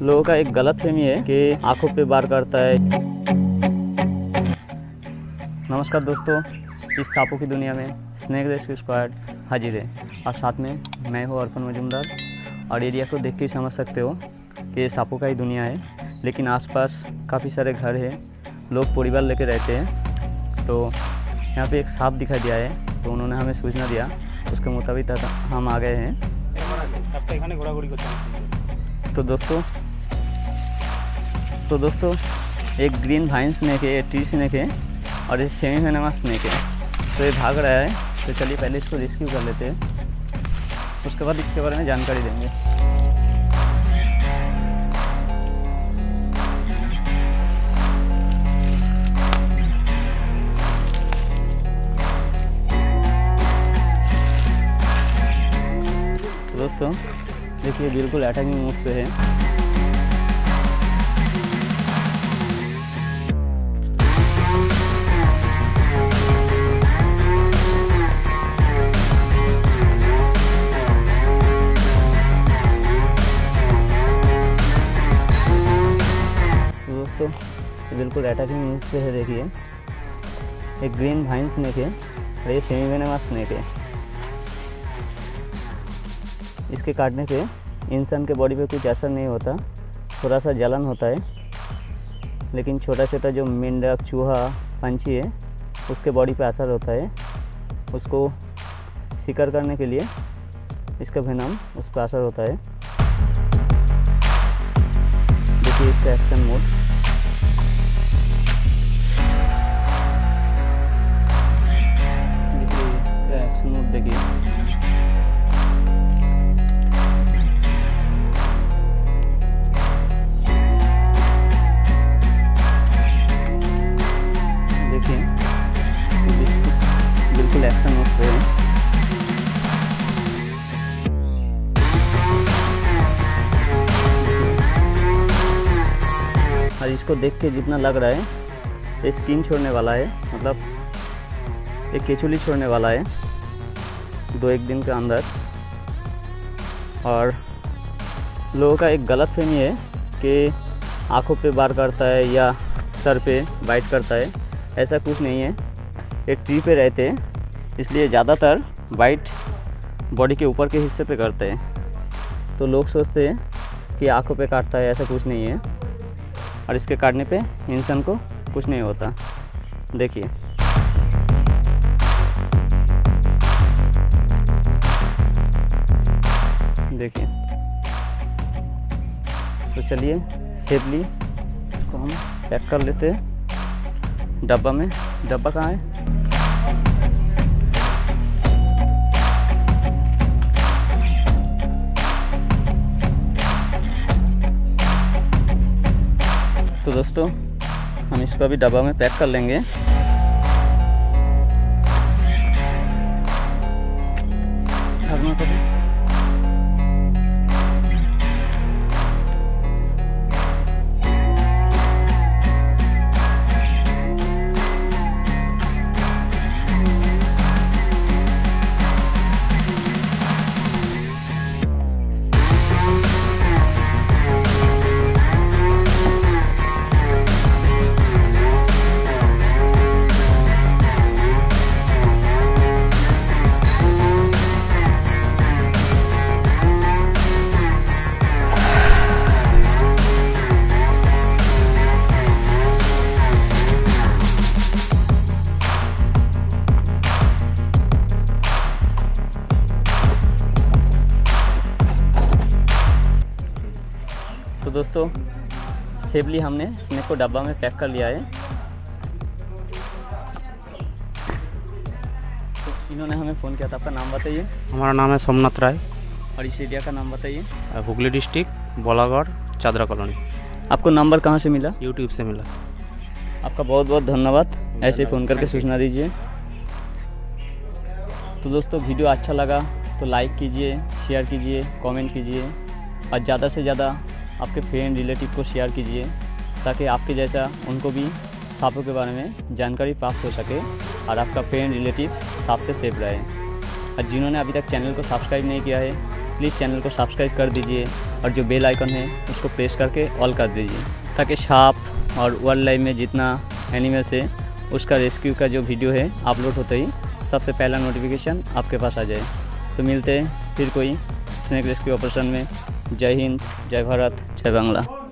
लोगों का एक गलतफहमी है कि आंखों पे वार करता है। नमस्कार दोस्तों, इस सांपों की दुनिया में स्नेक रेस्क्यू स्क्वाड हाजिर है और साथ में मैं हूँ अर्पण मजूमदार। और एरिया को देख के ही समझ सकते हो कि ये सांपों का ही दुनिया है, लेकिन आसपास काफ़ी सारे घर हैं, लोग परिवार लेके रहते हैं। तो यहाँ पे एक सांप दिखाई दिया है, तो उन्होंने हमें सूचना दिया, उसके मुताबिक हम आ गए हैं। तो दोस्तों एक ग्रीन वाइन स्नेक है, ट्री स्नेक है और एक सेमी वेनमस स्नेक है। तो ये भाग रहा है, तो चलिए पहले इसको रेस्क्यू कर लेते हैं, उसके बाद इसके बारे में जानकारी देंगे। तो दोस्तों देखिए बिल्कुल अटैकिंग मूड पे है। दोस्तों बिल्कुल अटैकिंग मूड पे है। देखिए एक ग्रीन वाइन स्नेक है और ये सेमी वेनमस स्नेक है। इसके काटने पे इंसान के बॉडी पे कुछ असर नहीं होता, थोड़ा सा जलन होता है, लेकिन छोटा छोटा जो मेंढक, चूहा, पंछी है उसके बॉडी पे असर होता है। उसको शिकार करने के लिए इसका वेनम उसको असर होता है। देखिए इसका एक्शन मोड। देखिए बिल्कुल एक्शन मोड पे है। और इसको देख के जितना लग रहा है ये स्किन छोड़ने वाला है, मतलब एक केचुली छोड़ने वाला है 2-1 दिन के अंदर। और लोगों का एक गलतफहमी है कि आंखों पे वार करता है या सर पे बाइट करता है, ऐसा कुछ नहीं है। एक ट्री पे रहते हैं, इसलिए ज़्यादातर बाइट बॉडी के ऊपर के हिस्से पे करते हैं। तो लोग सोचते हैं कि आंखों पे काटता है, ऐसा कुछ नहीं है। और इसके काटने पे इंसान को कुछ नहीं होता। देखिए देखिए। तो चलिए सेफली इसको हम पैक कर लेते हैं डब्बा में। डब्बा कहाँ है? तो दोस्तों हम इसको अभी डब्बा में पैक कर लेंगे। तो दोस्तों सेफली हमने स्नेक को डब्बा में पैक कर लिया है। तो इन्होंने हमें फ़ोन किया था। आपका नाम बताइए। हमारा नाम है सोमनाथ राय। और इस एरिया का नाम बताइए। Hooghly district, Bolagarh, Chadra colony. आपको नंबर कहाँ से मिला? यूट्यूब से मिला। आपका बहुत बहुत धन्यवाद, ऐसे फ़ोन करके सूचना दीजिए। तो दोस्तों वीडियो अच्छा लगा तो लाइक कीजिए, शेयर कीजिए, कमेंट कीजिए और ज़्यादा से ज़्यादा आपके फ्रेंड रिलेटिव को शेयर कीजिए, ताकि आपके जैसा उनको भी सांपों के बारे में जानकारी प्राप्त हो सके और आपका फ्रेंड रिलेटिव सांप से सेफ रहे। और जिन्होंने अभी तक चैनल को सब्सक्राइब नहीं किया है प्लीज़ चैनल को सब्सक्राइब कर दीजिए और जो बेल आइकन है उसको प्रेस करके ऑल कर दीजिए, ताकि सांप और वाइल्ड लाइफ में जितना एनिमल्स है उसका रेस्क्यू का जो वीडियो है अपलोड होते ही सबसे पहला नोटिफिकेशन आपके पास आ जाए। तो मिलते हैं फिर कोई स्नेक रेस्क्यू ऑपरेशन में। जय हिंद, जय भारत, जय बांग्ला।